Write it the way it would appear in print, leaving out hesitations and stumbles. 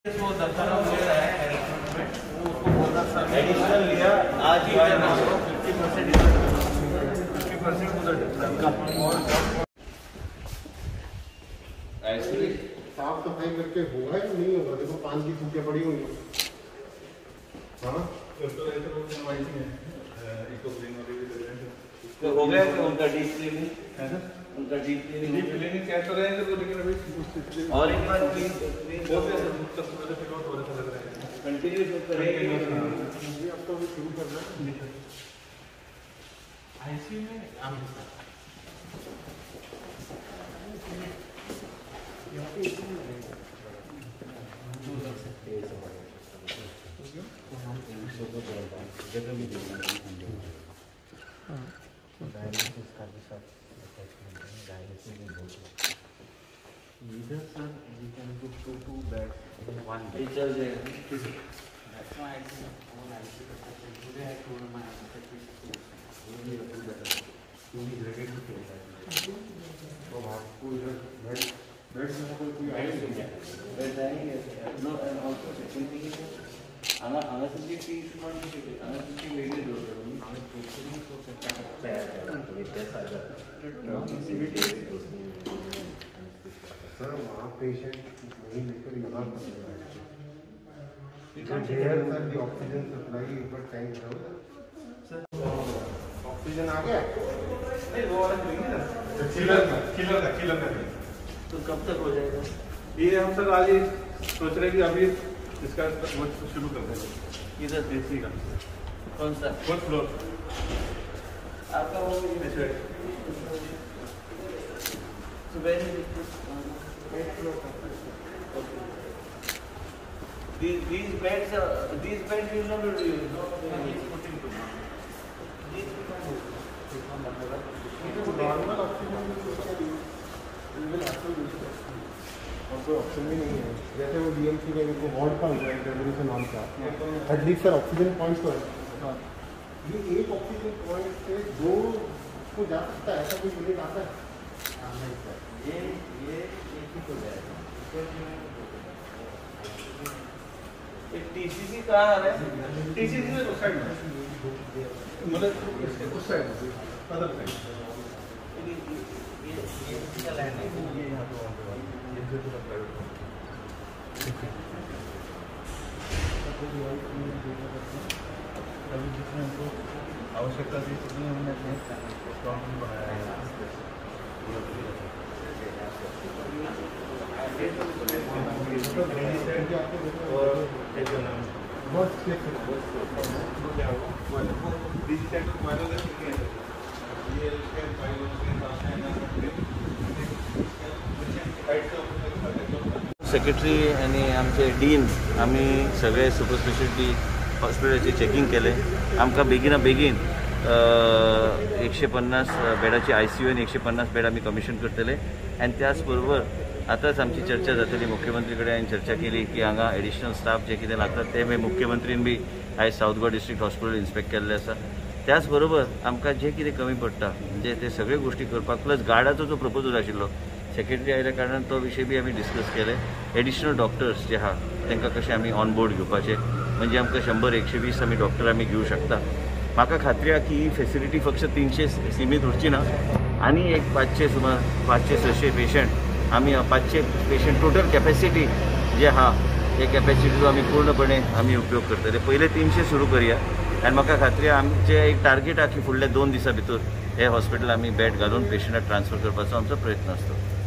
वो दफ्तर ले रहा है रिक्रूटमेंट, वो उसको बोलना सर एडिशनल लिया आज ही 50% 50% उधर ऐसे साफ सफाई करके होगा कि नहीं होगा। देखो पान की सूखियाँ पड़ी हुई हैं। हाँ तो हो गया कि उनका डीप क्लीनिंग है ना, उनका डीप क्लीनिंग क्या कर रहे हैं तो लेकिन अभी और एक बार क्लीन कंटिन्यू करेंगे। अब तो शुरू करना है आईसीयू में Either sir, we can put two beds in one day. चल जाएगा। That's why I think all IC today I told my secretary to only a two bed. He is ready to take that. तो आपको इधर bed से कोई आएगा bed आएंगे no and also second thing is आना सब्जेक्ट इज नॉट डिफिकल्ट आना subject lady दो हमें टोटली तो सेट तैयार विद दिस सर। वहाँ पेशेंट नहीं लेकर यहाँ पर सर ऑक्सीजन सप्लाई ऊपर टैंक है। ऑक्सीजन आ गया नहीं वो वाला क्लीनर किलर का तो कब तक हो जाएगा? ये हम सर आज ही सोच रहे हैं कि अभी इसका वो शुरू कर देंगे। इधर एसी का कौन सा 4th फ्लोर आपका वो सुबह these beds will not be used. No, putting to normal oxygen oxygen भी नहीं है। जैसे वो डीएमसी में इनको वार्ड का हुआ है इंटरव्यू से नाम का एटलीस्ट सर ऑक्सीजन पॉइंट तो है। ये एक ऑक्सीजन पॉइंट से दो को जा सकता है, ऐसा कोई यूनिट आता है? ये एक ही हो जाएगा। एक टीसीसी कहाँ आ रहा है? टीसीसी से उस साइड में मतलब उस साइड अदर साइड ये इसका लैंड है ये यहाँ पे आवश्यकता थी इसलिए हमने अपने स्टॉक भी बनाया है। सेक्रेटरी आणि आमचे डीन आम्ही सगळे सुपर स्पेशलिटी हॉस्पिटलचे चेकिंग केले। आमकां बेगिना बेगीन 150 बेडाची ICU आणि 150 बेड आम्ही कमिशन करतले। आणि त्याच बरोबर आताच आमची चर्चा जातली मुख्यमंत्री कडेन हांवें चर्चा केली की हांगा एडिशनल स्टाफ जे कितें लागता ते मुख्यमंत्रीन बी आयज south Goa district hospital inspect केल्लें आसा। त्याच बरोबर आमकां जे कितें कमी पडटा म्हणजे ते सगळे गोष्टी करपाक प्लस गार्डाचो जो प्रपोजल आशिल्लो सेक्रेटरी आयल्या कारणान तो विशय बी आमी डिस्कस केले। एडिशनल डॉक्टर्स जे आहा तांकां कशें आमी ऑन बोर्ड घेवपाचे म्हणजे आमकां 100-120 आमी डॉक्टर आमी घेवं शकता। म्हाका खात्री आहा की ही फेसिलिटी फक्त 300 सीमित उरची ना आनी एक 500 सुमार 500-600 पेशंट आमी 500 पेशंट टोटल कॅपॅसिटी जे आहा हे कॅपॅसिटीचो आमी पूर्णपणे आमी उपयोग करतले। पहिले 300 सुरू करूया आनी म्हाका खात्री आहा आमचे एक टार्गेट आहा की फुडल्या 2 दिसां भितर हे हॉस्पिटल आमी बेड घालून पेशंटाक ट्रान्सफर करपाचो आमचो प्रयत्न आसतो।